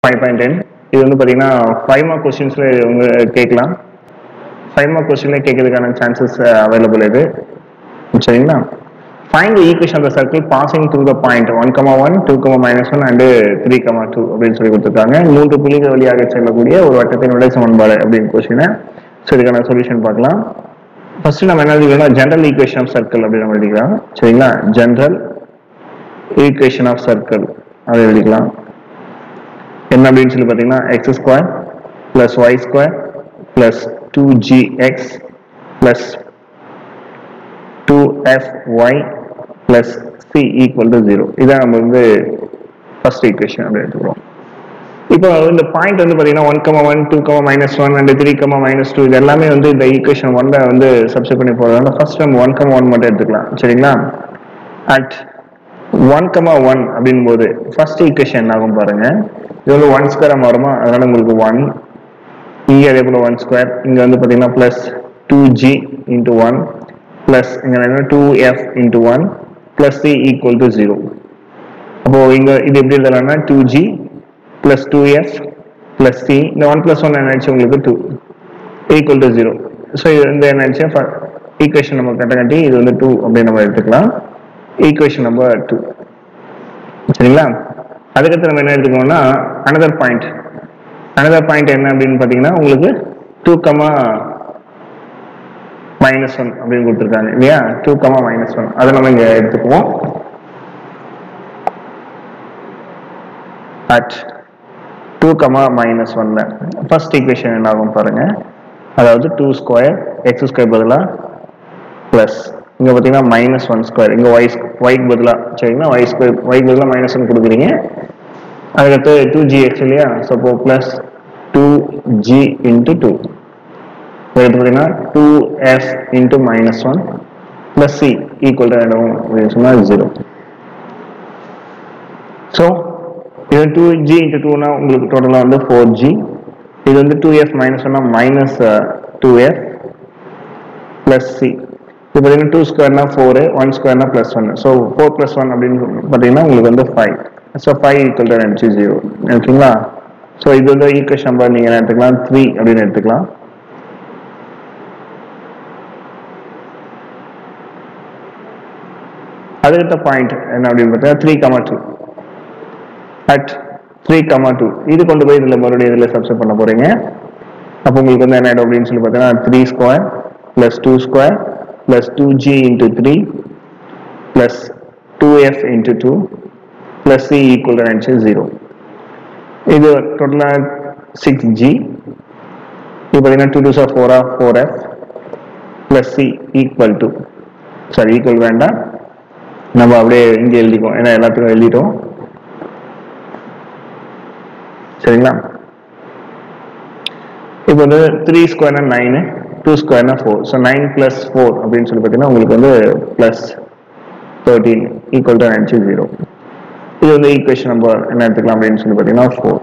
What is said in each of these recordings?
5.10 இது வந்து பார்த்தீங்கன்னா 5 மார்க் கொஸ்டின்ஸில் உங்க கேட்கலாம். 5 மார்க் கொஸ்டின்லேயே கேட்கறதுக்கான சான்சஸ் அவைலபிள் இது. சரிங்களா? Find the equation of the circle passing through the point 1,1 2,-1 and 3,2 அப்படின்னு சொல்லி கொடுத்துருக்காங்க. 3 புள்ளிகள் வழியாக செல்லக்கூடிய ஒரு வட்டத்தினுடைய சமன்பாடு அப்படின்னு கொஸ்டினை. ஸோ இதுக்கான சொல்யூஷன் பார்க்கலாம். ஃபர்ஸ்ட் நம்ம என்ன எழுதிக்கலாம்? ஜென்ரல் ஈக்குவேஷன் ஆஃப் சர்க்கிள் அப்படின்னு நம்ம எழுதிக்கலாம். சரிங்களா? ஜென்ரல் ஈக்குவேஷன் ஆஃப் சர்க்கிள் அதை எழுதிக்கலாம். என்ன அப்படின்னு சொல்லி பார்த்தீங்கன்னா x² + y² + 2gx + 2fy + c = 0. இதான் நம்ம வந்து ஃபர்ஸ்ட் ஈக்குவேஷன் அப்படி எடுத்துக்கிறோம். இப்போ இந்த பாயிண்ட் வந்து பார்த்தீங்கன்னா 1,1 2,-1 அண்ட் 3,-2 இது எல்லாமே வந்து இந்த ஈக்குவேஷன் 1 வந்து சப்ஸ்டிட் பண்ணி போகிறதால ஃபர்ஸ்ட் நம்ம 1,1 மட்டும் எடுத்துக்கலாம். சரிங்களா? அட் 1,1 அப்படின் போது ஃபர்ஸ்ட் ஈக்குவேஷன் ஆகும் பாருங்க. இது வந்து 1² மாறுமா, அதனால உங்களுக்கு 1 இங்கே அதே போல 1², இங்க வந்து பார்த்தீங்கன்னா பிளஸ் 2g × 1 பிளஸ் இங்க 2f × 1 பிளஸ் c = 0. அப்போ இங்க இது எப்படி எழுதலாம்னா 2g plus 2f plus c, இந்த 1 + 1 என்னாச்சு உங்களுக்கு 2 = 0. ஸோ இது வந்து என்னாச்சு ஈக்குவேஷன் நம்ம கட்டி இது வந்து 2 அப்படின்னு நம்ம எடுத்துக்கலாம். Equation number 2. சரிங்களா? அதுக்கடுத்து நம்ம என்ன எடுத்துக்கோம்னா அனதர் பாயிண்ட் என்ன அப்படின்னு பார்த்தீங்கன்னா உங்களுக்கு 2,-1 அப்படின்னு கொடுத்துருக்காங்க இல்லையா? 2,-1 அதை நம்ம இங்க எடுத்துக்குவோம். அட் 2,-1 ஃபர்ஸ்ட் ஈக்குவேஷன் என்ன ஆகும் பாருங்க. அதாவது 2² x² பதிலாக பிளஸ் இங்க பார்த்தீங்கன்னா -1² இங்க y பதிலாக. சரிங்களா? y பதிலாக -1 கொடுக்குறீங்க. அதுக்கடுத்து 2gx இல்லையா? சப்போ பிளஸ் 2g × 2 பார்த்தீங்கன்னா 2f × -1 பிளஸ் c = அப்படின்னு சொன்னால் 0. ஸோ இது 2g × 2னா உங்களுக்கு டோட்டலாக வந்து 4g. இது வந்து 2f -1 -2f பிளஸ் c. இப்போ பார்த்தீங்கன்னா 2² 4 1² +1. ஸோ 4 + 1 அப்படின்னு பார்த்தீங்கன்னா உங்களுக்கு வந்து 5. ஸோ 5 = 0. ஓகேங்களா? ஸோ இது வந்து ஈக்குவேஷன் நம்பர் நீங்கள் என்ன எடுத்துக்கலாம் 3 அப்படின்னு எடுத்துக்கலாம். அதுக்கடுத்த பாயிண்ட் என்ன அப்படின்னு பார்த்தீங்கன்னா 3,2 அட் 3,2 இது கொண்டு போய் இதில் மறுபடியும் இதில் சப்ஸ்டிட் பண்ண போறீங்க. அப்போ உங்களுக்கு வந்து என்ன ஆகிடும் அப்படின்னு சொல்லி பார்த்தீங்கன்னா 3² + 2² + 2g × 3 + 2f × 2 + c = 0. இது டோட்டலாக 6g. இது பார்த்தீங்கன்னா 2 2s are 4 4f + c equal வேண்டாம், நம்ம அப்படியே இங்கே எழுதிக்கோம், ஏன்னா எல்லாத்துக்கும் எழுதிட்டோம். சரிங்களா? இப்போ வந்து 3² 9 2² 4. ஸோ 9 + 4 அப்படின்னு சொல்லி பார்த்தீங்கன்னா உங்களுக்கு வந்து +13 = 0. இது வந்து ஈக்குவேஷன் நம்பர் என்ன எடுத்துக்கலாம் அப்படின்னு சொல்லி பார்த்தீங்கன்னா 4.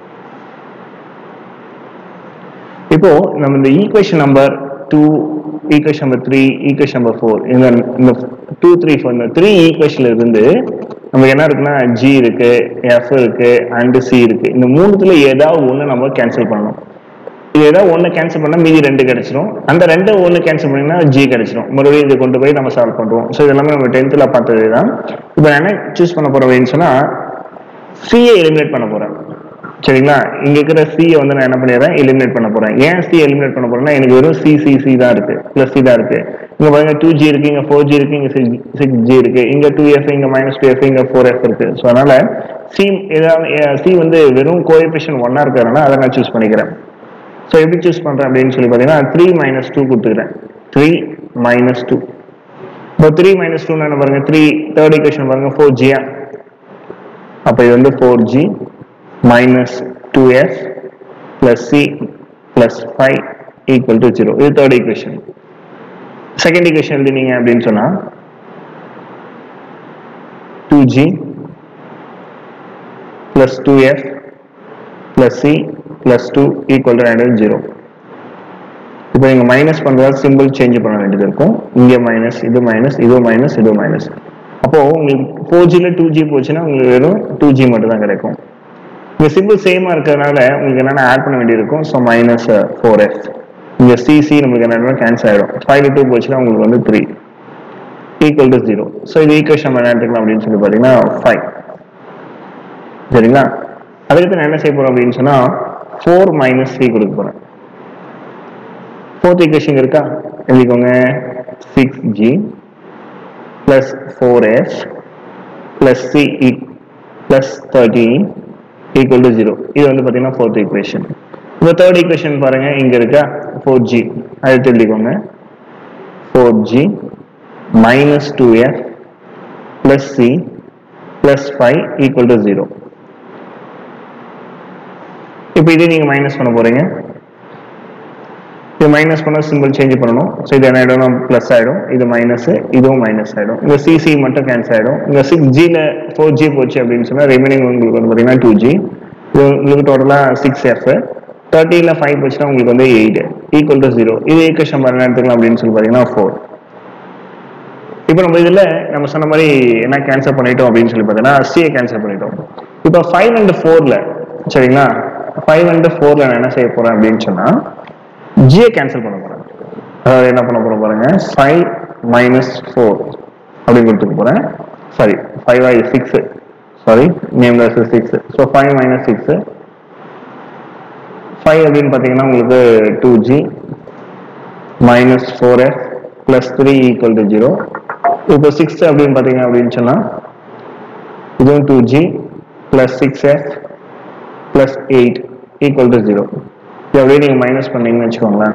இப்போ நம்ம இந்த equation number 2, equation number 3, equation number 4 இந்த 2 3 4 இந்த 3 ஈக்குவேஷன்ல இருந்து நமக்கு என்ன இருக்குன்னா g இருக்கு, f இருக்கு அண்ட் c இருக்கு. இந்த மூணுத்துல ஏதாவது ஒன்று நம்ம கேன்சல் பண்ணணும். இது ஏதாவது ஒன்று கேன்சல் பண்ணால் மீதி 2 கிடைச்சிடும். அந்த 2 ஒன்று கேன்சல் பண்ணிங்கன்னா g கிடைச்சிடும். மறுபடியும் இது கொண்டு போய் நம்ம சால்வ் பண்ணுவோம். ஸோ இதெல்லாமே நம்ம 10th பார்த்தது தான். இப்போ நான் என்ன சூஸ் பண்ண போறேன்னு சொன்னா c-யை எலிமினேட் பண்ண போறேன். சரிங்களா? இங்க இருக்கிற c-யை வந்து நான் என்ன பண்ணிடுறேன் எலிமினேட் பண்ண போறேன். ஏன் c எலிமினேட் பண்ண போறேன்னா எனக்கு வெறும் c தான் இருக்கு, பிளஸ் c தான் இருக்கு. இங்க பாருங்க 2g இருக்கு, இங்க 4g இருக்கு, இங்க 6g இருக்கு, இங்க 2f, இங்க -2f, இங்க 4f இருக்கு. ஸோ அதனால c வந்து வெறும் கோஎஃபிஷியன்ட் 1 இருக்கிறதுனால அதை நான் சூஸ் பண்ணிக்கிறேன். ஸோ எப்படி சூஸ் பண்றேன் அப்படின்னு சொல்லி பார்த்தீங்கன்னா 3 - 2 கொடுத்துக்கிறேன். 3 - 2. இப்போ 3 - 2 என்ன பாருங்க, 3 தேர்ட் ஈக்குவேஷன் பாருங்க 4g. அப்போ இது வந்து 4g -2f + c + 5 = 0. இது தேர்ட் ஈக்குவேஷன். செகண்ட் ஈக்குவேஷன் எழுதினீங்க அப்படின்னு சொன்னா 2g + 2f + c + 2 = 0. இப்போ நீங்க மைனஸ் பண்றதால சிம்பிள் சேஞ்ச் பண்ண வேண்டியது இருக்கும். இங்க மைனஸ், இது மைனஸ், இது மைனஸ், இது மைனஸ். அப்போ உங்களுக்கு 4G ல 2G போச்சுன்னா உங்களுக்கு வெறும் 2G மட்டும் தான் கிடைக்கும். இந்த சிம்பிள் சேமா இருக்கிறதுனால உங்களுக்கு என்னென்ன ஆட் பண்ண வேண்டியிருக்கும். So minus 4f. இங்கே சிசி நம்மளுக்கு என்ன கேன்சல் ஆகிடும். 5 2 போச்சுன்னா உங்களுக்கு வந்து 3 ஈக்குவல் டு 0. ஸோ இது ஈக்குவேஷன் நம்ம என்ன எடுத்துக்கலாம் அப்படின்னு சொல்லி பார்த்தீங்கன்னா 5. சரிங்களா? அதுக்கு நான் என்ன செய்ய போறேன் அப்படின்னு சொன்னா 4 மைனஸ் 3 கொடுக்க போறேன். ஃபோர்த் ஈக்குவேஷன் இருக்கா, எழுதிக்கோங்க. 6g plus 4f plus c plus 13 equal to 0. இது வந்து பார்த்தீங்கன்னா ஃபோர்த் ஈக்குவேஷன். இப்போ தேர்ட் ஈக்குவேஷன் பாருங்க, இங்க இருக்கா 4g, அதை எழுதிக்கோங்க. 4g minus 2f plus c plus 5 equal to 0. இப்போ இதை நீங்க மைனஸ் பண்ண போறீங்க. இது மைனஸ் பண்ண சிம்பிள் சேஞ்ச் பண்ணணும். ஸோ இது என்ன ஆகிடும், பிளஸ் ஆகிடும். இது மைனஸ், இதுவும் மைனஸ் ஆகிடும். இந்த சிசி மட்டும் கேன்சல் ஆகிடும். இந்த 6gல 4g போச்சு அப்படின்னு சொன்னால் ரிமைனிங் உங்களுக்கு வந்து பார்த்தீங்கன்னா 2g. இது உங்களுக்கு டோட்டலாக 6f. 30ல 5 போச்சுன்னா உங்களுக்கு வந்து 8 ஈக்குவல் டு 0. இது ஈக்குவேஷன் என்ன எடுத்துக்கலாம் அப்படின்னு சொல்லி பார்த்தீங்கன்னா 4. இப்போ நம்ம இதில் நம்ம சொன்ன மாதிரி என்ன கேன்சல் பண்ணிட்டோம் அப்படின்னு சொல்லி பார்த்தீங்கன்னா சியை கேன்சல் பண்ணிட்டோம். இப்போ 5 and 4ல சரிங்களா, 5 and 4ல நான் என்ன செய்ய போறேன் அப்படின்னு சொன்னா ஜியை கேன்சல் பண்ண போறேன். அதாவது என்ன பண்ண போறேன் பாருங்க, 5 minus 4 அப்படின்னு கொடுத்துக்க போறேன். சாரி 5 6, சாரி நேம்லெஸ் 6. ஸோ 5 minus 6, 5 அப்படின்னு பார்த்தீங்கன்னா உங்களுக்கு 2g minus 4f plus 3 equal to 0. இப்போ 6 அப்படின்னு பார்த்தீங்க அப்படின்னு சொன்னா இதுவும் 2g plus 6f plus 8 equal to 0. இது அப்படியே நீங்க மைனஸ் பண்ணீங்கன்னு வச்சுக்கோங்களேன்.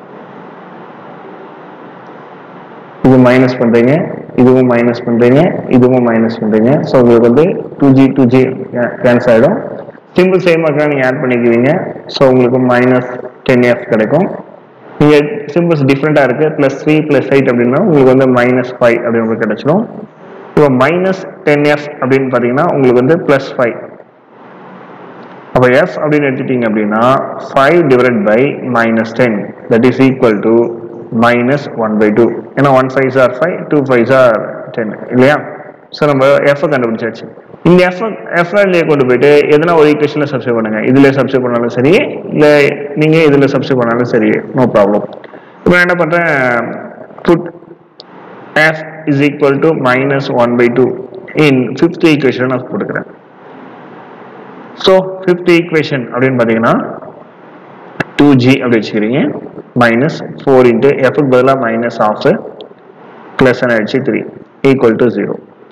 இது மைனஸ் பண்றீங்க, இதுவும் மைனஸ் பண்றீங்க, இதுவும் மைனஸ் பண்றீங்க. ஸோ உங்களுக்கு வந்து 2g கேன்சல் ஆகிடும். சிம்பிள் சேமாக நீங்க ஆட் பண்ணிக்குவீங்க. ஸோ உங்களுக்கு மைனஸ் 10f கிடைக்கும். நீங்க சிம்பிள்ஸ் டிஃப்ரெண்டா இருக்கு. பிளஸ் 3 பிளஸ் 8 அப்படின்னா உங்களுக்கு வந்து மைனஸ் 5 அப்படின்னு உங்களுக்கு கிடைச்சிடும். இப்போ மைனஸ் 10f அப்படின்னு பார்த்தீங்கன்னா உங்களுக்கு வந்து பிளஸ் 5. அப்போ f அப்படின்னு எடுத்துட்டீங்க அப்படின்னா 5 divided by minus 10 that is equal to minus 1/2. ஏன்னா 1 5s are 5, 2 5s are 10 இல்லையா? ஸோ நம்ம f கண்டுபிடிச்சாச்சு. இந்த f கொண்டு போயிட்டு எதனா ஒரு ஈக்குவேஷன்ல சப்ஸ்டிட்யூட் பண்ணுங்க. இதுல சப்ஸ்டிட்யூட் பண்ணாலும் சரி, இல்லை நீங்க இதுல சப்ஸ்டிட்யூட் பண்ணாலும் சரி, நோ ப்ராப்ளம். இப்போ நான் என்ன பண்றேன், put f is equal to minus 1/2 in fifth equation நான் போட்டுக்கிறேன். ஸோ ஃபிஃப்த் ஈக்குவேஷன் அப்படின்னு பார்த்தீங்கன்னா 2g அப்படி வச்சுக்கிறீங்க. மைனஸ் 4 இன்ட்டு எஃப்க்கு பதிலாக மைனஸ் ஆஃப் பிளஸ் ஆயிடுச்சு 3 ஈக்குவல் டு 0.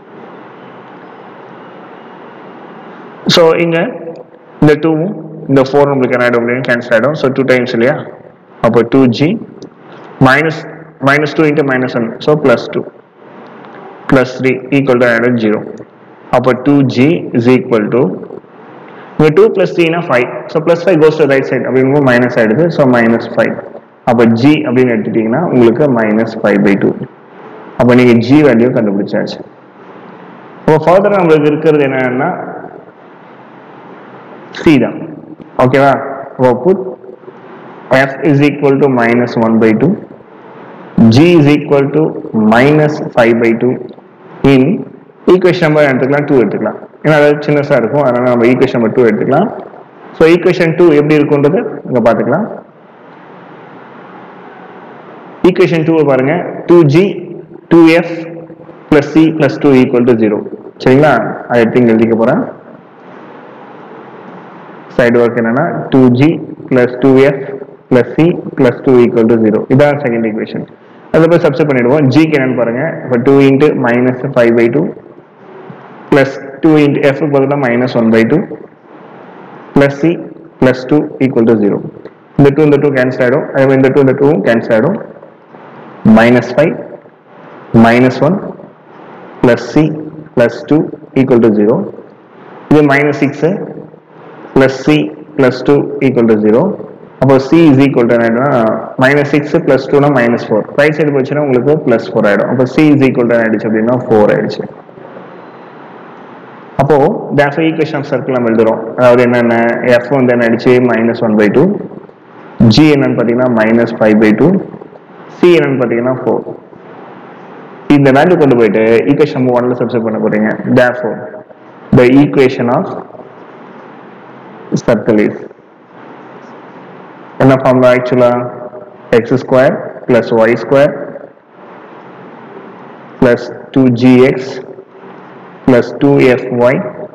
ஸோ இங்கே இந்த 2வும் இந்த 4 நம்மளுக்கு என்ன ஆகிடும் அப்படின்னு கேன்சல் ஆகிடும். ஸோ 2 டைம்ஸ் இல்லையா, அப்போ 2g minus 2 into minus 1, so plus 2 plus 3 equal to ஆகிடும் 0. அப்போ 2g is equal to 2 plus 3 na 5. So plus 5 goes to the right side. அப்படிங்கும் minus ஆயிடுது. So minus 5. அப்போ g அப்படின்னு எடுத்துட்டீங்கன்னா உங்களுக்கு minus 5/2. அப்போ நீங்க g வேல்யூ கண்டுபிடிச்சாச்சு. இப்போ ஃபர்தர் நம்மளுக்கு இருக்கிறது என்னன்னா c தான். ஓகேவா? அப்போ put f is equal to minus 1/2. g is equal to minus 5/2 in equation number எடுத்துக்கலாம் 2 எடுத்துக்கலாம். ஏன்னா அது சின்னசா இருக்கும், அதனால நம்ம ஈக்குவேஷன் நம்பர் 2 எடுத்துக்கலாம். ஸோ ஈக்குவேஷன் 2 எப்படி இருக்குன்றது இங்க பார்த்துக்கலாம். ஈக்குவேஷன் 2 பாருங்க, 2g 2f plus c plus 2 equal to 0. சரிங்களா? அதை எடுத்து இங்க எழுதிக்க போறேன். சைடு ஒர்க் என்னன்னா 2g plus 2f plus c plus 2 equal to 0. இதான் செகண்ட் ஈக்குவேஷன். அதை போய் சப்ஸ்டிட்யூட் பண்ணிடுவோம். g என்னன்னு பாருங்க, இப்போ 2 into minus 5/2 plus 2 into f பதிலாக minus 1/2 plus c plus 2 equal to 0. இந்த 2 கேன்சல் ஆகிடும். அதே இந்த 2 கேன்சல் ஆகிடும். minus 5 minus 1 plus c plus 2 equal to 0. இது minus 6 plus c plus 2 equal to 0. அப்போ c is equal to minus 6 plus 2 னா minus 4. Right side போச்சுன்னா உங்களுக்கு plus 4 ஆகிடும். அப்போ c is equal to ஆயிடுச்சு அப்படின்னா 4 ஆயிடுச்சு. அப்போ therefore equation of circle நம்ம எழுதுறோம். அதாவது என்னென்ன, f வந்து என்ன ஆயிடுச்சு minus 1/2, g என்னன்னு பார்த்தீங்கன்னா minus 5/2, c என்னன்னு பார்த்தீங்கன்னா 4. இந்த வேல்யூ கொண்டு போயிட்டு ஈக்குவேஷன் நம்பர் 1ல சப்ஸ்டிட்யூட் பண்ண போறீங்க. therefore the equation of circle is என்ன ஃபார்முலா ஆக்சுவலா x square plus y square plus 2gx plus 2fy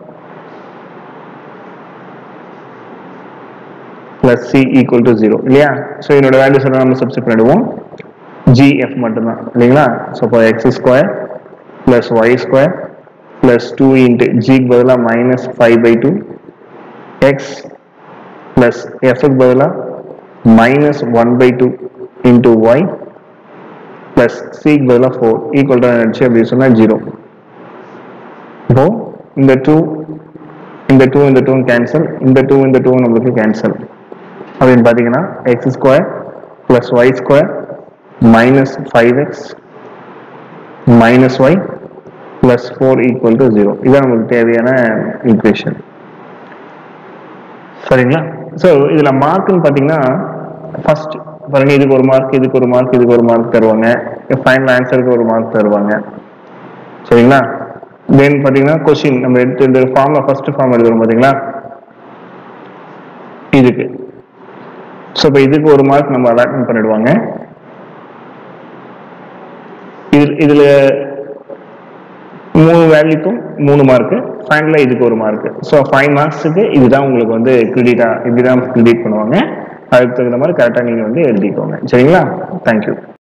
plus c equal to 0 இல்லையா? ஸோ இதனோட வேல்யூஸ் எல்லாம் நம்ம சப்ஸ்டிட் பண்ணிடுவோம். gf மட்டும்தான் இல்லைங்களா? ஸோ இப்போ x square plus y square plus 2 into g க்கு பதிலாக minus 5 by 2 x plus f க்கு பதிலாக minus 1 by 2 into y plus c க்கு பதிலாக 4 equal to அடிச்சு அப்படி சொன்னா 0. இப்போ இந்த 2 கேன்சல், இந்த 2 நம்மளுக்கு கேன்சல் அப்படின்னு பார்த்தீங்கன்னா x square plus y square minus 5x minus y plus 4 equal to 0. இதான் நமக்கு தேவையான ஈக்குவேஷன். சரிங்களா? ஸோ இதில் மார்க்குன்னு பார்த்தீங்கன்னா ஃபர்ஸ்ட் பாருங்க, இதுக்கு ஒரு மார்க், இதுக்கு ஒரு மார்க், இதுக்கு ஒரு மார்க் தருவாங்க, ஃபைனல் ஆன்சருக்கு ஒரு மார்க் தருவாங்க. சரிங்களா? தென் பார்த்தீங்கன்னா கொஸ்டின் நம்ம எடுத்து இந்த ஃபார்ம்ல ஃபர்ஸ்ட் ஃபார்ம் எழுதுறோம் பார்த்தீங்களா, இதுக்கு ஸோ இப்போ இதுக்கு ஒரு மார்க் நம்ம அலாட்மெண்ட் பண்ணிடுவாங்க. இதுல 3 வேல்யூக்கும் 3 மார்க்கு, ஃபைனலாக இதுக்கு ஒரு மார்க்கு. ஸோ 5 மார்க்ஸுக்கு இதுதான் உங்களுக்கு வந்து கிரெடிட்டா, இப்படிதான் கிரெடிட் பண்ணுவாங்க. அதுக்கு தகுந்த மாதிரி கரெக்டாக நீங்கள் வந்து எழுதிக்கோங்க. சரிங்களா? தேங்க்யூ.